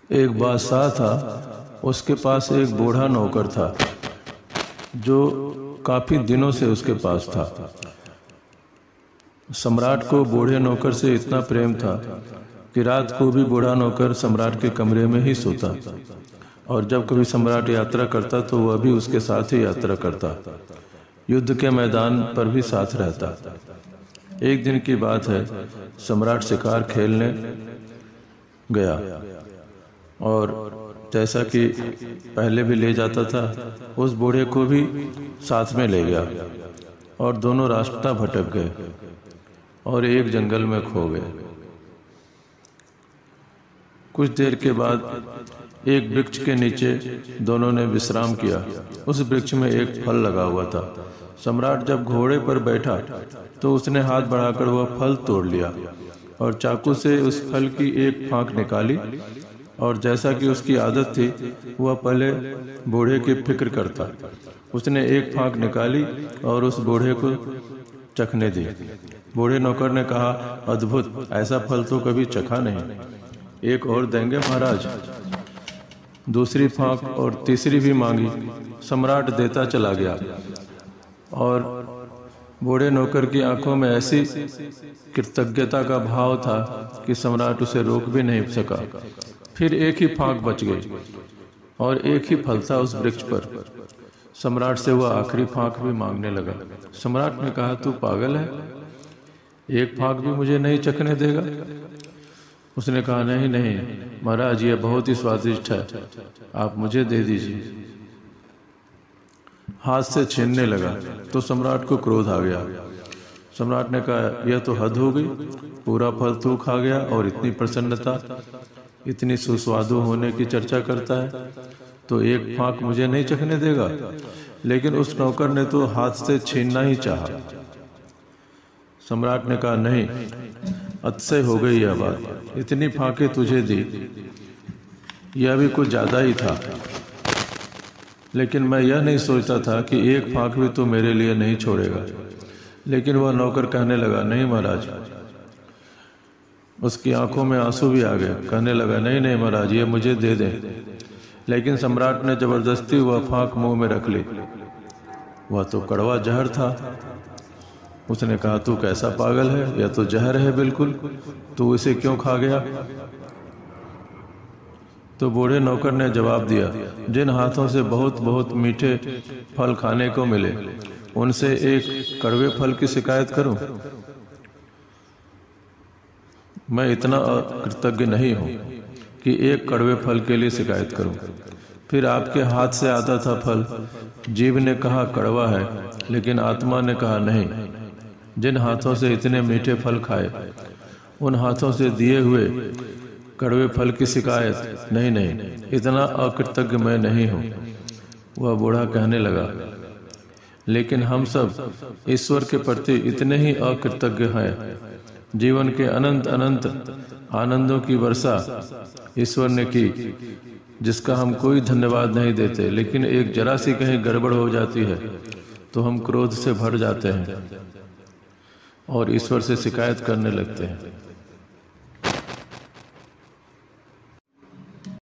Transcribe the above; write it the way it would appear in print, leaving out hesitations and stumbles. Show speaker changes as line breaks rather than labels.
एक बादशाह था, उसके पास एक बूढ़ा नौकर था जो काफी दिनों से उसके पास था। सम्राट को बूढ़े नौकर से इतना प्रेम था कि रात को भी बूढ़ा नौकर सम्राट के कमरे में ही सोता, और जब कभी सम्राट यात्रा करता तो वह भी उसके साथ ही यात्रा करता, युद्ध के मैदान पर भी साथ रहता। एक दिन की बात है, सम्राट शिकार खेलने गया और जैसा कि पहले भी ले जाता था, उस बूढ़े को भी साथ में ले गया और दोनों रास्ता भटक गए और एक जंगल में खो गए। कुछ देर के बाद एक वृक्ष के नीचे दोनों ने विश्राम किया। उस वृक्ष में एक फल लगा हुआ था। सम्राट जब घोड़े पर बैठा तो उसने हाथ बढ़ाकर वह फल तोड़ लिया और चाकू से उस फल की एक फांक निकाली, और जैसा कि उसकी आदत थी वह पहले बूढ़े की फिक्र करता। उसने एक फांक निकाली और उस बूढ़े को चखने दी। बूढ़े नौकर ने कहा, अद्भुत, ऐसा फल तो कभी चखा नहीं, एक और देंगे महाराज। दूसरी फांक और तीसरी भी मांगी। सम्राट देता चला गया और बूढ़े नौकर की आंखों में ऐसी कृतज्ञता का भाव था कि सम्राट उसे रोक भी नहीं सका। फिर एक ही फांक बच गई और एक ही फल था उस वृक्ष पर। सम्राट से वह आखिरी फांक भी मांगने लगा। सम्राट ने कहा, तू पागल है, एक फांक भी मुझे नहीं चखने देगा? उसने कहा, नहीं नहीं महाराज, यह बहुत ही स्वादिष्ट है, आप मुझे दे दीजिए। हाथ से छीनने लगा तो सम्राट को क्रोध आ गया। सम्राट ने कहा, यह तो हद हो गई, पूरा फल तू खा गया और इतनी प्रसन्नता, इतनी सुस्वादु होने की चर्चा करता है, तो एक फांक मुझे नहीं चखने देगा? लेकिन उस नौकर ने तो हाथ से छीनना ही चाहा। सम्राट ने कहा, नहीं, अतिशय हो गई यह बात, इतनी फांकें तुझे दी, यह भी कुछ ज्यादा ही था। लेकिन मैं यह नहीं सोचता था कि एक फांक भी तो मेरे लिए नहीं छोड़ेगा। लेकिन वह नौकर कहने लगा, नहीं महाराज। उसकी आंखों में आंसू भी आ गए। कहने लगा, नहीं नहीं महाराज, ये मुझे दे दें। लेकिन सम्राट ने जबरदस्ती वह फांक मुंह में रख ली। वह तो कड़वा जहर था। उसने कहा, तू कैसा पागल है, यह तो जहर है बिल्कुल, तू इसे क्यों खा गया? तो बूढ़े नौकर ने जवाब दिया, जिन हाथों से बहुत बहुत मीठे फल खाने को मिले, उनसे एक कड़वे फल की शिकायत करूं? मैं इतना कृतज्ञ नहीं हूं कि एक कड़वे फल के लिए शिकायत करूं। फिर आपके हाथ से आता था फल, जीभ ने कहा कड़वा है, लेकिन आत्मा ने कहा नहीं। जिन हाथों से इतने मीठे फल खाए, उन हाथों से दिए हुए कड़वे फल की शिकायत नहीं नहीं, इतना अकृतज्ञ मैं नहीं हूं। वह बूढ़ा कहने लगा, लेकिन हम सब ईश्वर के प्रति इतने ही अकृतज्ञ हैं। जीवन के अनंत अनंत आनंदों की वर्षा ईश्वर ने की, जिसका हम कोई धन्यवाद नहीं देते। लेकिन एक जरा सी कहीं गड़बड़ हो जाती है तो हम क्रोध से भर जाते हैं और ईश्वर से शिकायत करने लगते हैं।